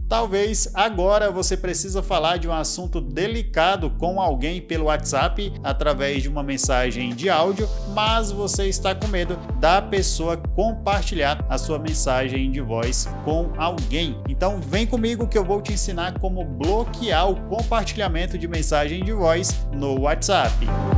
Talvez agora você precisa falar de um assunto delicado com alguém pelo WhatsApp através de uma mensagem de áudio, mas você está com medo da pessoa compartilhar a sua mensagem de voz com alguém. Então vem comigo que eu vou te ensinar como bloquear o compartilhamento de mensagem de voz no WhatsApp.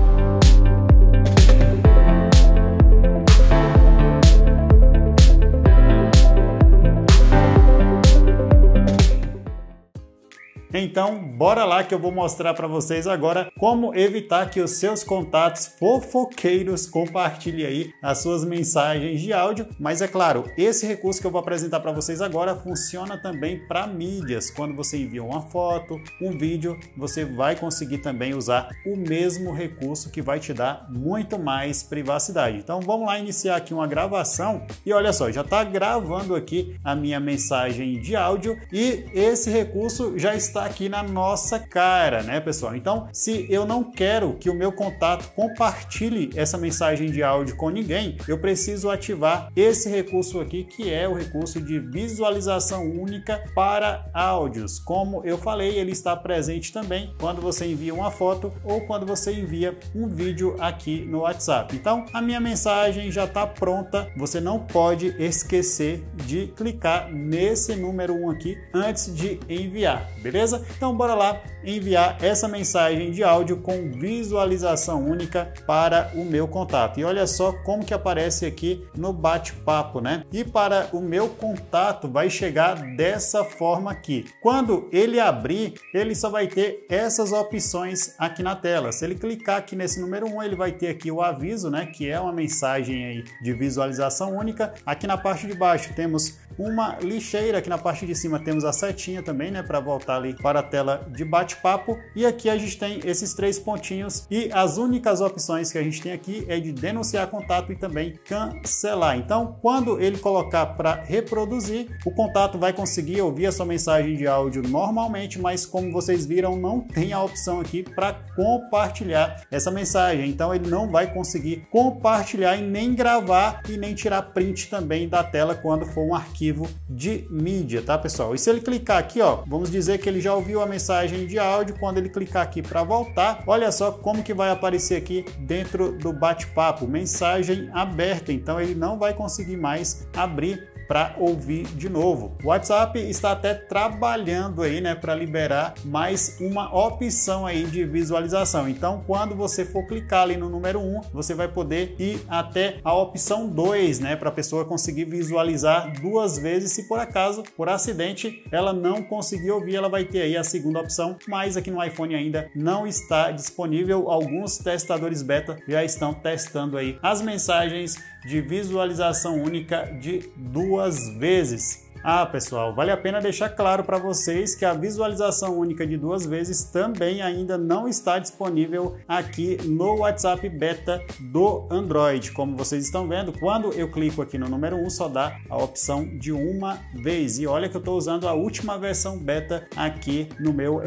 Então, bora lá que eu vou mostrar para vocês agora como evitar que os seus contatos fofoqueiros compartilhem aí as suas mensagens de áudio. Mas é claro, esse recurso que eu vou apresentar para vocês agora funciona também para mídias. Quando você envia uma foto, um vídeo, você vai conseguir também usar o mesmo recurso que vai te dar muito mais privacidade. Então, vamos lá iniciar aqui uma gravação e olha só, já está gravando aqui a minha mensagem de áudio e esse recurso já está aqui na nossa cara, né, pessoal? Então, se eu não quero que o meu contato compartilhe essa mensagem de áudio com ninguém, eu preciso ativar esse recurso aqui, que é o recurso de visualização única para áudios. Como eu falei, ele está presente também quando você envia uma foto ou quando você envia um vídeo aqui no WhatsApp. Então, a minha mensagem já está pronta. Você não pode esquecer de clicar nesse número 1 aqui antes de enviar, beleza? Então bora lá enviar essa mensagem de áudio com visualização única para o meu contato. E olha só como que aparece aqui no bate-papo, né? E para o meu contato vai chegar dessa forma aqui. Quando ele abrir, ele só vai ter essas opções aqui na tela. Se ele clicar aqui nesse número 1, ele vai ter aqui o aviso, né? Que é uma mensagem aí de visualização única. Aqui na parte de baixo temos uma lixeira, aqui na parte de cima temos a setinha também, né, para voltar ali para a tela de bate-papo, e aqui a gente tem esses 3 pontinhos e as únicas opções que a gente tem aqui é de denunciar contato e também cancelar. Então, quando ele colocar para reproduzir, o contato vai conseguir ouvir a sua mensagem de áudio normalmente, mas como vocês viram, não tem a opção aqui para compartilhar essa mensagem, então ele não vai conseguir compartilhar e nem gravar e nem tirar print também da tela quando for um arquivo de mídia, tá, pessoal? E se ele clicar aqui, ó, vamos dizer que ele já ouviu a mensagem de áudio. Quando ele clicar aqui para voltar, olha só como que vai aparecer aqui dentro do bate-papo, mensagem aberta. Então ele não vai conseguir mais abrir para ouvir de novo. O WhatsApp está até trabalhando aí, né, para liberar mais uma opção aí de visualização. Então, quando você for clicar ali no número 1, você vai poder ir até a opção 2, né, para a pessoa conseguir visualizar 2 vezes. Se por acaso, por acidente, ela não conseguir ouvir, ela vai ter aí a segunda opção, mas aqui no iPhone ainda não está disponível. Alguns testadores beta já estão testando aí as mensagens de visualização única de 2 vezes. Pessoal, vale a pena deixar claro para vocês que a visualização única de 2 vezes também ainda não está disponível aqui no WhatsApp Beta do Android. Como vocês estão vendo, quando eu clico aqui no número 1, só dá a opção de uma vez. E olha que eu estou usando a última versão beta aqui no meu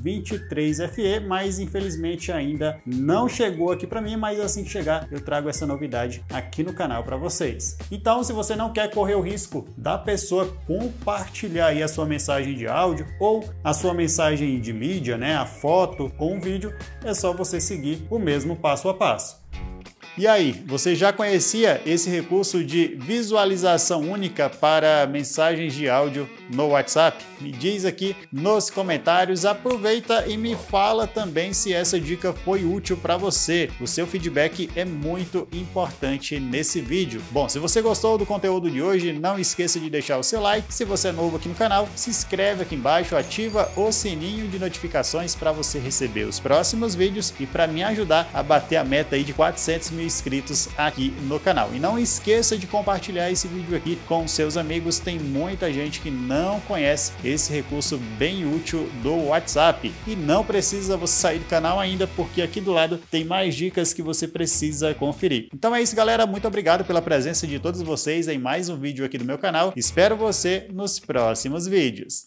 S23 FE, mas infelizmente ainda não chegou aqui para mim, mas assim que chegar eu trago essa novidade aqui no canal para vocês. Então, se você não quer correr o risco da pessoa compartilhar aí a sua mensagem de áudio ou a sua mensagem de mídia, né, a foto ou um vídeo, é só você seguir o mesmo passo a passo. E aí, você já conhecia esse recurso de visualização única para mensagens de áudio no WhatsApp? Me diz aqui nos comentários, aproveita e me fala também se essa dica foi útil para você. O seu feedback é muito importante nesse vídeo. Bom, se você gostou do conteúdo de hoje, não esqueça de deixar o seu like. Se você é novo aqui no canal, se inscreve aqui embaixo, ativa o sininho de notificações para você receber os próximos vídeos e para me ajudar a bater a meta aí de 400 mil inscritos aqui no canal. E não esqueça de compartilhar esse vídeo aqui com seus amigos. Tem muita gente que não conhece esse recurso bem útil do WhatsApp. E não precisa você sair do canal ainda, porque aqui do lado tem mais dicas que você precisa conferir. Então é isso, galera. Muito obrigado pela presença de todos vocês em mais um vídeo aqui do meu canal. Espero você nos próximos vídeos.